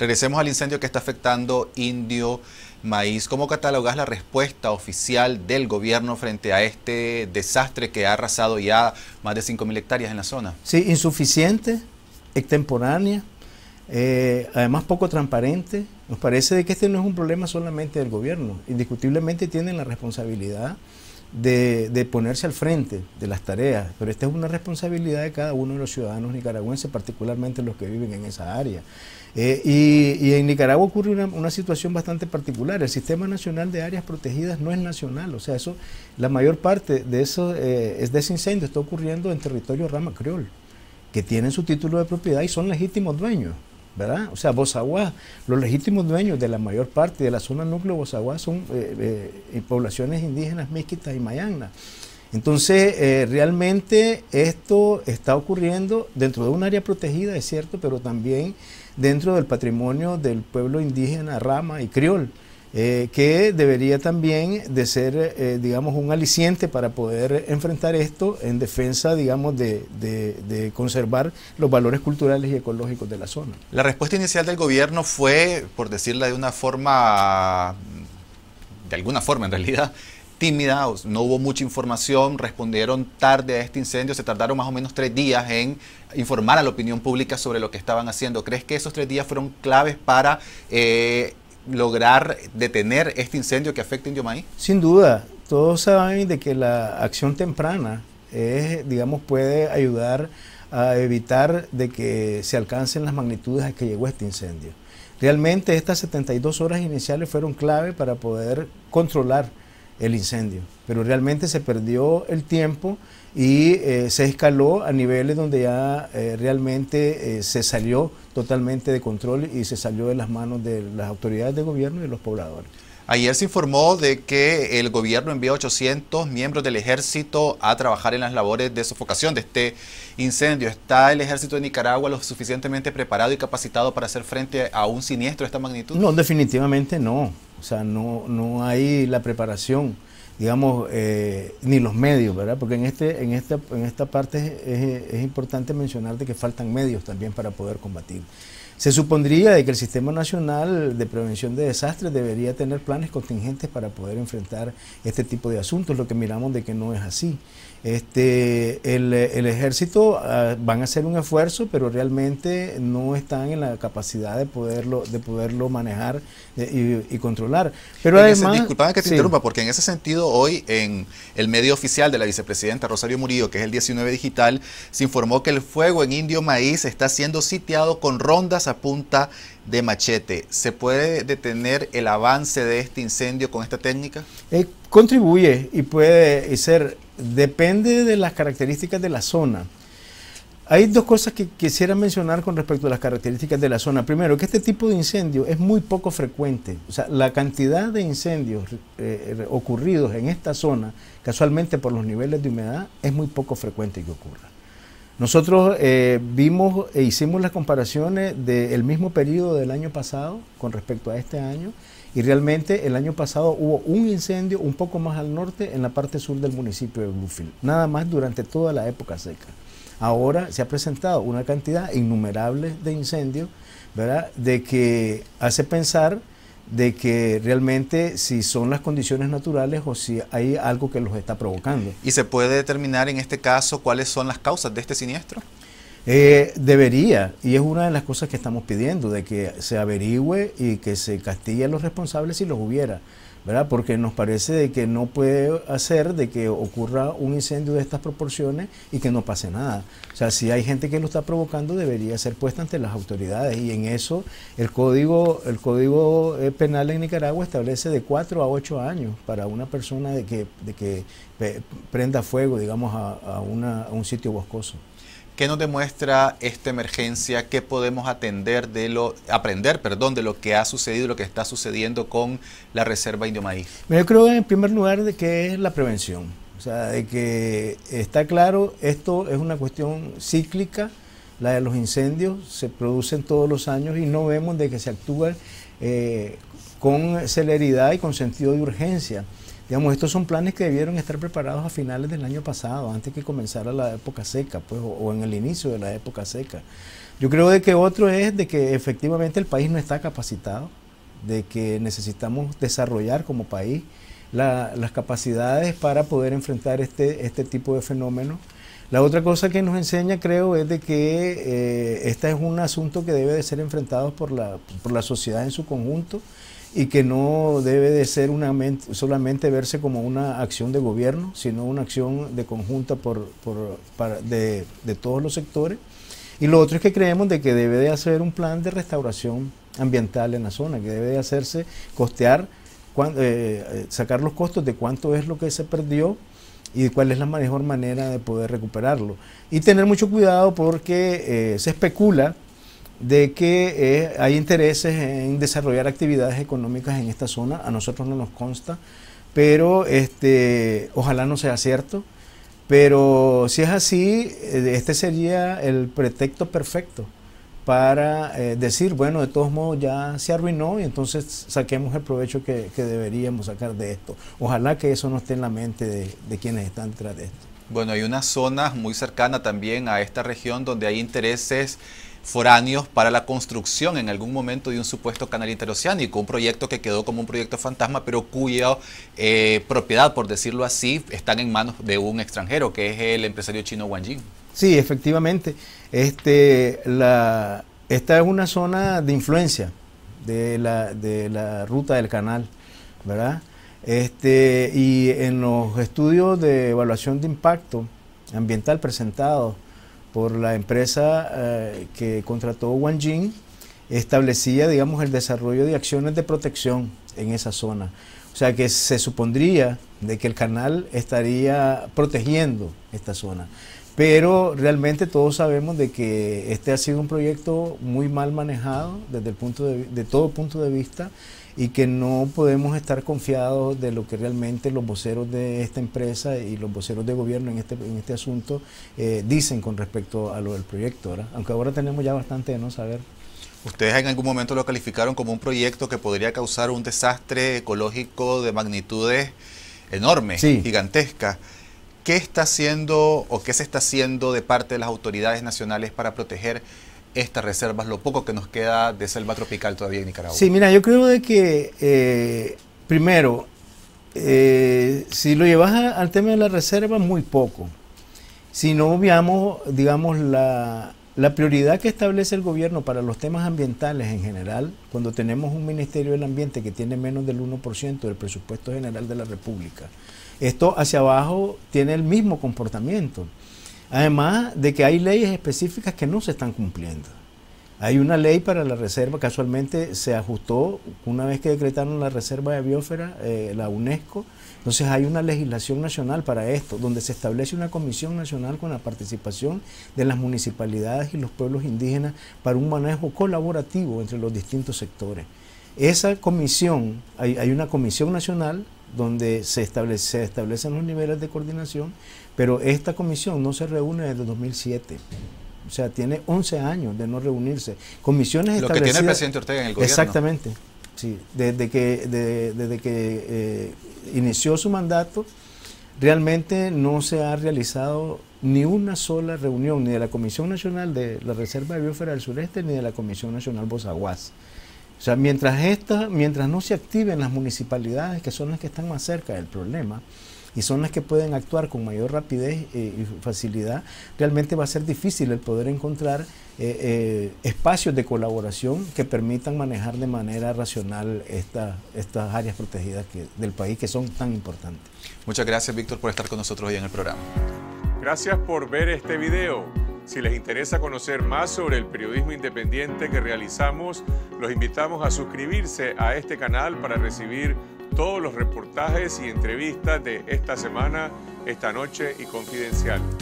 Regresemos al incendio que está afectando Indio Maíz. ¿Cómo catalogas la respuesta oficial del gobierno frente a este desastre que ha arrasado ya más de 5.000 hectáreas en la zona? Sí, insuficiente, extemporánea, además poco transparente. Nos parece de que este no es un problema solamente del gobierno. Indiscutiblemente tienen la responsabilidad de ponerse al frente de las tareas, pero esta es una responsabilidad de cada uno de los ciudadanos nicaragüenses, particularmente los que viven en esa área. Y en Nicaragua ocurre una situación bastante particular. El Sistema Nacional de Áreas Protegidas no es nacional, o sea, la mayor parte de ese incendio está ocurriendo en territorio Rama Creol, que tienen su título de propiedad y son legítimos dueños, ¿verdad? O sea, Bozaguá, los legítimos dueños de la mayor parte de la zona núcleo de Bozaguá son poblaciones indígenas Miskitas y Mayangna. Entonces, realmente esto está ocurriendo dentro de un área protegida, es cierto, pero también dentro del patrimonio del pueblo indígena Rama y Criol, que debería también de ser, digamos, un aliciente para poder enfrentar esto en defensa, digamos, de conservar los valores culturales y ecológicos de la zona. La respuesta inicial del gobierno fue, por decirla de alguna forma en realidad, tímida, no hubo mucha información, respondieron tarde a este incendio, se tardaron más o menos 3 días en informar a la opinión pública sobre lo que estaban haciendo. ¿Crees que esos 3 días fueron claves para lograr detener este incendio que afecta a Indio Maíz? Sin duda, todos saben de que la acción temprana digamos, puede ayudar a evitar de que se alcancen las magnitudes a que llegó este incendio. Realmente estas 72 horas iniciales fueron clave para poder controlar el incendio, pero realmente se perdió el tiempo y se escaló a niveles donde ya realmente se salió totalmente de control y se salió de las manos de las autoridades de gobierno y de los pobladores. Ayer se informó de que el gobierno envió 800 miembros del ejército a trabajar en las labores de sofocación de este incendio. ¿Está el ejército de Nicaragua lo suficientemente preparado y capacitado para hacer frente a un siniestro de esta magnitud? No, definitivamente no. O sea, no hay la preparación, digamos, ni los medios, ¿verdad? Porque en esta parte es importante mencionar de que faltan medios también para poder combatir. Se supondría de que el Sistema Nacional de Prevención de Desastres debería tener planes contingentes para poder enfrentar este tipo de asuntos, lo que miramos de que no es así. El ejército van a hacer un esfuerzo, pero realmente no están en la capacidad de poderlo manejar y controlar. Pero además, disculpame que te interrumpa, porque en ese sentido hoy en el medio oficial de la vicepresidenta Rosario Murillo, que es el 19 Digital, se informó que el fuego en Indio Maíz está siendo sitiado con rondas a punta de machete. ¿Se puede detener el avance de este incendio con esta técnica? Contribuye y puede ser, depende de las características de la zona. Hay dos cosas que quisiera mencionar con respecto a las características de la zona. Primero, que este tipo de incendio es muy poco frecuente. O sea, la cantidad de incendios ocurridos en esta zona, casualmente por los niveles de humedad, es muy poco frecuente que ocurra. Nosotros vimos e hicimos las comparaciones del mismo periodo del año pasado con respecto a este año, y realmente el año pasado hubo un incendio un poco más al norte en la parte sur del municipio de Bluefield, nada más durante toda la época seca. Ahora se ha presentado una cantidad innumerable de incendios, ¿verdad?, de que hace pensar de que realmente si son las condiciones naturales o si hay algo que los está provocando. ¿Y se puede determinar en este caso cuáles son las causas de este siniestro? Debería, y es una de las cosas que estamos pidiendo, de que se averigüe y que se castigue a los responsables si los hubiera, ¿verdad? Porque nos parece de que no puede hacer de que ocurra un incendio de estas proporciones y que no pase nada. O sea, si hay gente que lo está provocando, debería ser puesta ante las autoridades, y en eso el código penal en Nicaragua establece de 4 a 8 años para una persona de que prenda fuego, digamos, a un sitio boscoso. ¿Qué nos demuestra esta emergencia? ¿Qué podemos aprender de lo que ha sucedido, lo que está sucediendo con la Reserva Indio Maíz? Yo creo en primer lugar de que es la prevención. O sea, de que está claro, esto es una cuestión cíclica, la de los incendios se producen todos los años y no vemos de que se actúa con celeridad y con sentido de urgencia. Digamos, estos son planes que debieron estar preparados a finales del año pasado, antes que comenzara la época seca, pues, o en el inicio de la época seca. Yo creo de que otro es de que efectivamente el país no está capacitado, de que necesitamos desarrollar como país las capacidades para poder enfrentar este tipo de fenómenos. La otra cosa que nos enseña, creo, es de que este es un asunto que debe de ser enfrentado por la sociedad en su conjunto, y que no debe de ser solamente verse como una acción de gobierno, sino una acción de conjunta de todos los sectores. Y lo otro es que creemos de que debe de hacer un plan de restauración ambiental en la zona, que debe de hacerse costear, sacar los costos de cuánto es lo que se perdió y cuál es la mejor manera de poder recuperarlo. Y tener mucho cuidado porque se especula de que hay intereses en desarrollar actividades económicas en esta zona. A nosotros no nos consta, pero ojalá no sea cierto. Pero si es así, este sería el pretexto perfecto para decir, bueno, de todos modos ya se arruinó y entonces saquemos el provecho que deberíamos sacar de esto. Ojalá que eso no esté en la mente de quienes están detrás de esto. Bueno, hay una zona muy cercana también a esta región donde hay intereses foráneos para la construcción en algún momento de un supuesto canal interoceánico, un proyecto que quedó como un proyecto fantasma, pero cuya propiedad, por decirlo así, están en manos de un extranjero, que es el empresario chino Wang Jing. Sí, efectivamente. Esta es una zona de influencia de la ruta del canal, ¿verdad? Y en los estudios de evaluación de impacto ambiental presentados por la empresa que contrató Wang Jing, establecía, digamos, el desarrollo de acciones de protección en esa zona. O sea que se supondría de que el canal estaría protegiendo esta zona. Pero realmente todos sabemos de que este ha sido un proyecto muy mal manejado desde el de todo punto de vista, y que no podemos estar confiados de lo que realmente los voceros de esta empresa y los voceros de gobierno en este asunto dicen con respecto a lo del proyecto, ¿verdad? Aunque ahora tenemos ya bastante de no saber. Ustedes en algún momento lo calificaron como un proyecto que podría causar un desastre ecológico de magnitudes enormes, sí, gigantescas. ¿Qué está haciendo o qué se está haciendo de parte de las autoridades nacionales para proteger estas reservas, lo poco que nos queda de selva tropical todavía en Nicaragua? Sí, mira, yo creo de que primero, si lo llevas al tema de la reserva, muy poco. Si no obviamos, digamos, la prioridad que establece el gobierno para los temas ambientales en general, cuando tenemos un Ministerio del Ambiente que tiene menos del 1% del presupuesto general de la República, esto hacia abajo tiene el mismo comportamiento. Además de que hay leyes específicas que no se están cumpliendo. Hay una ley para la reserva, casualmente se ajustó una vez que decretaron la reserva de biosfera, la UNESCO. Entonces hay una legislación nacional para esto, donde se establece una comisión nacional con la participación de las municipalidades y los pueblos indígenas para un manejo colaborativo entre los distintos sectores. Esa comisión, hay una comisión nacional donde se establecen los niveles de coordinación, pero esta comisión no se reúne desde 2007. O sea, tiene 11 años de no reunirse. Comisiones establecidas. Lo que tiene el presidente Ortega en el gobierno. Exactamente. Sí, desde que inició su mandato, realmente no se ha realizado ni una sola reunión, ni de la Comisión Nacional de la Reserva de Biosfera del Sureste, ni de la Comisión Nacional Bozaguas. O sea, mientras no se activen las municipalidades, que son las que están más cerca del problema, y son las que pueden actuar con mayor rapidez y facilidad, realmente va a ser difícil el poder encontrar espacios de colaboración que permitan manejar de manera racional estas áreas protegidas del país, que son tan importantes. Muchas gracias, Víctor, por estar con nosotros hoy en el programa. Gracias por ver este video. Si les interesa conocer más sobre el periodismo independiente que realizamos, los invitamos a suscribirse a este canal para recibir todos los reportajes y entrevistas de esta semana, esta noche y Confidencial.